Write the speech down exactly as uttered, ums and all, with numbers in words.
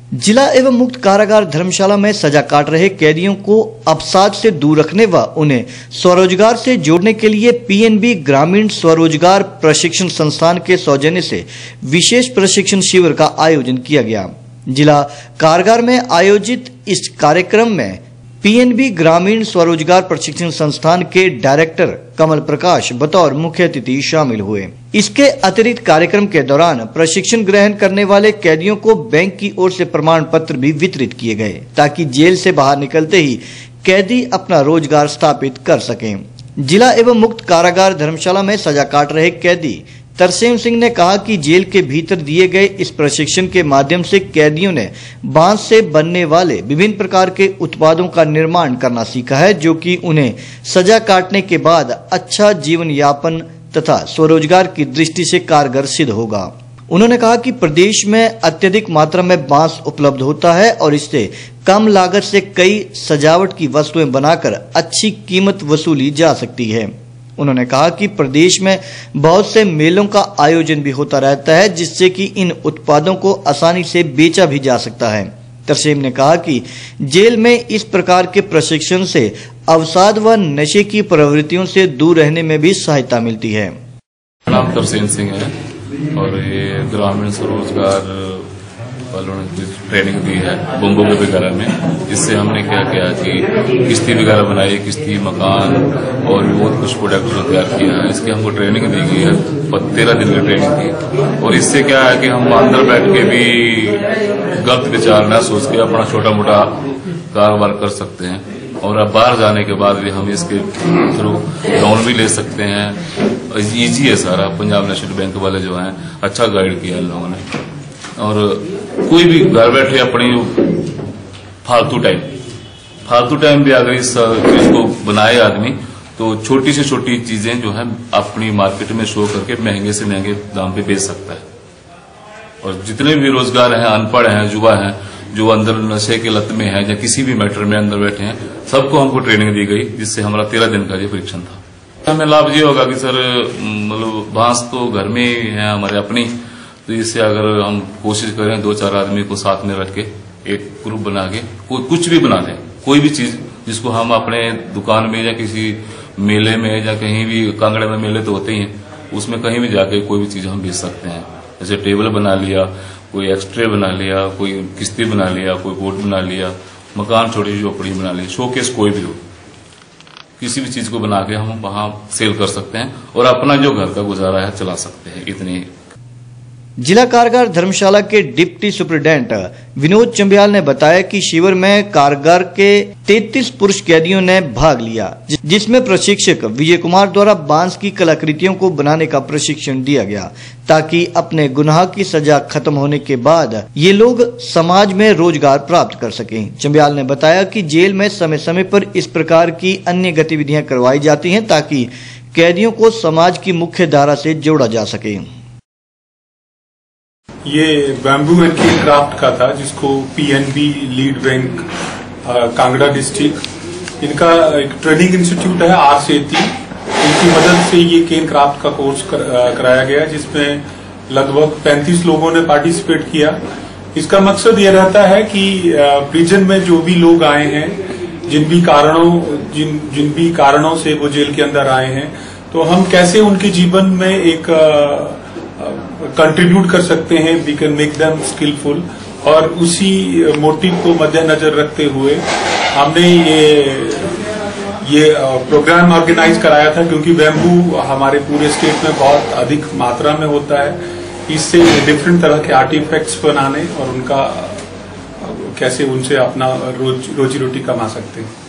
जिला एवं मुक्त कारागार धर्मशाला में सजा काट रहे कैदियों को अवसाद से दूर रखने व उन्हें स्वरोजगार से जोड़ने के लिए पीएनबी ग्रामीण स्वरोजगार प्रशिक्षण संस्थान के सौजन्य से विशेष प्रशिक्षण शिविर का आयोजन किया गया। जिला कारागार में आयोजित इस कार्यक्रम में पीएनबी ग्रामीण स्वरोजगार प्रशिक्षण संस्थान के डायरेक्टर कमल प्रकाश बतौर मुख्य अतिथि शामिल हुए। इसके अतिरिक्त कार्यक्रम के दौरान प्रशिक्षण ग्रहण करने वाले कैदियों को बैंक की ओर से प्रमाण पत्र भी वितरित किए गए ताकि जेल से बाहर निकलते ही कैदी अपना रोजगार स्थापित कर सकें। जिला एवं मुक्त कारागार धर्मशाला में सजा काट रहे कैदी तरसेम सिंह ने कहा कि जेल के भीतर दिए गए इस प्रशिक्षण के माध्यम से कैदियों ने बांस से बनने वाले विभिन्न प्रकार के उत्पादों का निर्माण करना सीखा है, जो कि उन्हें सजा काटने के बाद अच्छा जीवन यापन तथा स्वरोजगार की दृष्टि से कारगर सिद्ध होगा। उन्होंने कहा कि प्रदेश में अत्यधिक मात्रा में बांस उपलब्ध होता है और इससे कम लागत से कई सजावट की वस्तुएं बनाकर अच्छी कीमत वसूली जा सकती है। उन्होंने कहा कि प्रदेश में बहुत से मेलों का आयोजन भी होता रहता है, जिससे कि इन उत्पादों को आसानी से बेचा भी जा सकता है। तरसेम ने कहा कि जेल में इस प्रकार के प्रशिक्षण से अवसाद व नशे की प्रवृत्तियों से दूर रहने में भी सहायता मिलती है। नाम तरसेम सिंह है और ये ग्रामीण स्वरोजगार वालों ने ट्रेनिंग दी है बम्बो के वगैरह में। इससे हमने क्या किया कि किश्ती वगैरह बनाई, किश्ती, मकान और भी बहुत कुछ प्रोडक्ट तैयार किया है। इसकी हमको ट्रेनिंग दी गई है, तेरह दिन की ट्रेनिंग की। और इससे क्या है कि हम अंदर बैठ के भी गलत विचार न सोच के अपना छोटा मोटा कारोबार कर सकते हैं और अब बाहर जाने के बाद भी हम इसके थ्रू लोन भी ले सकते हैं। ईजी है सारा। पंजाब नेशनल बैंक वाले जो हैं अच्छा गाइड किया इन लोगों ने। और कोई भी घर बैठे अपनी फालतू टाइम फालतू टाइम भी अगर इस चीज को बनाए आदमी तो छोटी से छोटी चीजें जो है अपनी मार्केट में शो करके महंगे से महंगे दाम पे बेच सकता है। और जितने भी रोजगार हैं, अनपढ़ हैं, युवा हैं, जो अंदर नशे के लत में है या किसी भी मैटर में अंदर बैठे हैं, सबको हमको ट्रेनिंग दी गई, जिससे हमारा तेरह दिन का ये परीक्षण था। हमें लाभ ये होगा कि सर मतलब बांस तो घर में ही है हमारे अपनी, तो इससे अगर हम कोशिश करें दो चार आदमी को साथ में रख के एक ग्रुप बना के कोई कुछ भी बना दें, कोई भी चीज जिसको हम अपने दुकान में या किसी मेले में या कहीं भी, कांगड़े में मेले तो होते ही हैं, उसमें कहीं भी जाके कोई भी चीज हम बेच सकते हैं। जैसे टेबल बना लिया, कोई एक्सट्रे बना लिया, कोई किश्ती बना लिया, कोई बोट बना लिया, मकान छोटी झोपड़ी बना लिया, शोकेस कोई भी हो, किसी भी चीज को बना के हम वहां सेल कर सकते हैं और अपना जो घर का गुजारा है चला सकते हैं। इतनी जिला कारागार धर्मशाला के डिप्टी सुपरिटेंडेंट विनोद चंबियाल ने बताया कि शिविर में कारागार के तैंतीस पुरुष कैदियों ने भाग लिया, जिसमें प्रशिक्षक विजय कुमार द्वारा बांस की कलाकृतियों को बनाने का प्रशिक्षण दिया गया ताकि अपने गुनाह की सजा खत्म होने के बाद ये लोग समाज में रोजगार प्राप्त कर सकें। चंबियाल ने बताया कि जेल में समय समय पर इस प्रकार की अन्य गतिविधियां करवाई जाती हैं ताकि कैदियों को समाज की मुख्य धारा से जोड़ा जा सके। ये बैम्बू एंड केन क्राफ्ट का था, जिसको PNB lead bank Kangra district, इनका एक ट्रेनिंग इंस्टीट्यूट है आर सेती, इनकी मदद से ये केन क्राफ्ट का कोर्स कर, कराया गया, जिसमें लगभग पैंतीस लोगों ने पार्टिसिपेट किया। इसका मकसद ये रहता है कि प्रिजन में जो भी लोग आए हैं, जिन भी कारणों जिन जिन भी कारणों से वो जेल के अंदर आए हैं, तो हम कैसे उनके जीवन में एक कंट्रीब्यूट कर सकते हैं, we can make them skillful. और उसी मोटिव को मद्देनजर रखते हुए हमने ये ये प्रोग्राम ऑर्गेनाइज कराया था, क्योंकि बैम्बू हमारे पूरे स्टेट में बहुत अधिक मात्रा में होता है। इससे डिफरेंट तरह के आर्टिफैक्ट्स बनाने और उनका कैसे उनसे अपना रोज रोजी रोटी कमा सकते हैं।